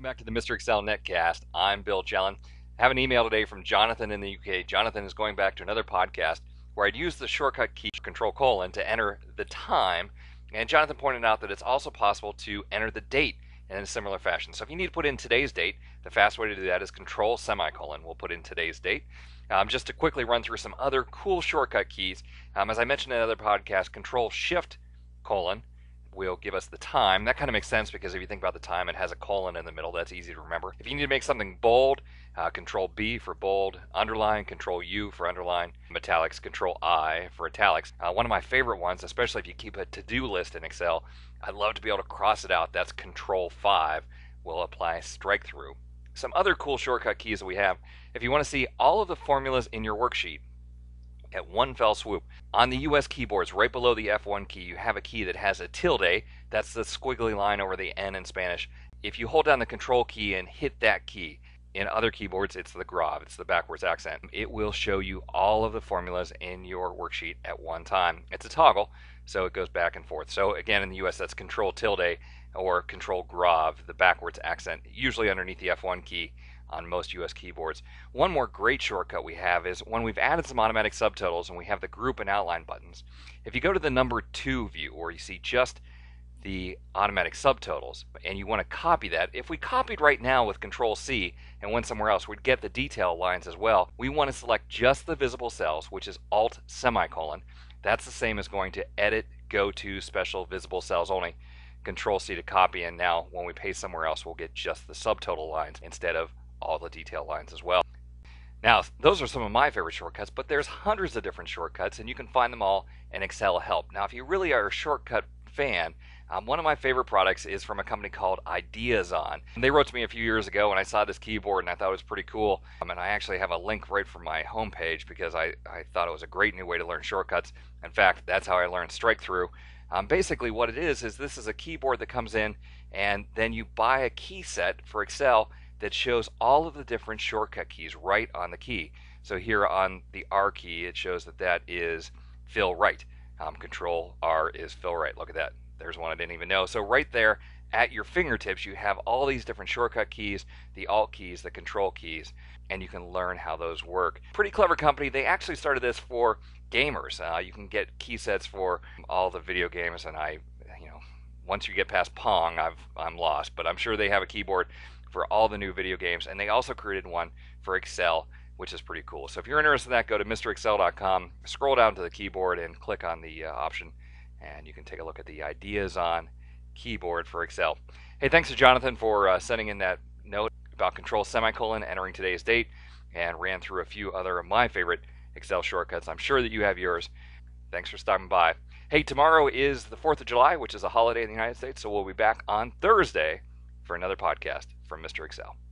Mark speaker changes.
Speaker 1: Welcome back to the Mr. Excel Netcast. I'm Bill Jelen. I have an email today from Jonathan in the UK. Jonathan is going back to another podcast where I'd use the shortcut key Control : to enter the time. And Jonathan pointed out that it's also possible to enter the date in a similar fashion. So if you need to put in today's date, the fast way to do that is Control : We'll put in today's date. Just to quickly run through some other cool shortcut keys. As I mentioned in another podcast, Control : will give us the time. That kind of makes sense because if you think about the time, it has a colon in the middle. That's easy to remember. If you need to make something bold, Control B for bold, underline, Control U for underline, italics, Control I for italics. One of my favorite ones, especially if you keep a to-do list in Excel, I'd love to be able to cross it out. That's Control 5. We'll apply strike through. Some other cool shortcut keys that we have. If you want to see all of the formulas in your worksheet at one fell swoop. On the US keyboards, right below the F1 key, you have a key that has a tilde. That's the squiggly line over the N in Spanish. If you hold down the Control key and hit that key, in other keyboards, it's the grav, it's the backwards accent. It will show you all of the formulas in your worksheet at one time. It's a toggle, so it goes back and forth. So again, in the US, that's Control tilde or Control grav, the backwards accent, usually underneath the F1 key on most US keyboards. One more great shortcut we have is when we've added some automatic subtotals and we have the group and outline buttons. If you go to the number 2 view where you see just the automatic subtotals and you want to copy that, if we copied right now with Control C and went somewhere else, we'd get the detail lines as well. We want to select just the visible cells, which is Alt semicolon. That's the same as going to Edit, Go to Special Visible Cells only. Control C to copy, and now when we paste somewhere else, we'll get just the subtotal lines instead of all the detail lines as well. Now, those are some of my favorite shortcuts, but there's hundreds of different shortcuts, and you can find them all in Excel Help. Now, if you really are a shortcut fan, one of my favorite products is from a company called IdeasOn. And they wrote to me a few years ago, and I saw this keyboard, and I thought it was pretty cool. And I actually have a link right from my homepage because I thought it was a great new way to learn shortcuts. In fact, that's how I learned strike through. Basically, what it is this is a keyboard that comes in, and then you buy a key set for Excel that shows all of the different shortcut keys right on the key. So here on the R key, it shows that is fill right. Control R is fill right. Look at that. There's one I didn't even know. So right there at your fingertips, you have all these different shortcut keys, the Alt keys, the Control keys, and you can learn how those work. Pretty clever company. They actually started this for gamers. You can get key sets for all the video games, and once you get past Pong, I'm lost. But I'm sure they have a keyboard for all the new video games, and they also created one for Excel, which is pretty cool. So if you're interested in that, go to MrExcel.com, scroll down to the keyboard, and click on the option, and you can take a look at the IdeasOn keyboard for Excel. Hey, thanks to Jonathan for sending in that note about Control : entering today's date, and ran through a few other of my favorite Excel shortcuts. I'm sure that you have yours. Thanks for stopping by. Hey, tomorrow is the 4th of July, which is a holiday in the United States, so we'll be back on Thursday for another podcast from Mr. Excel.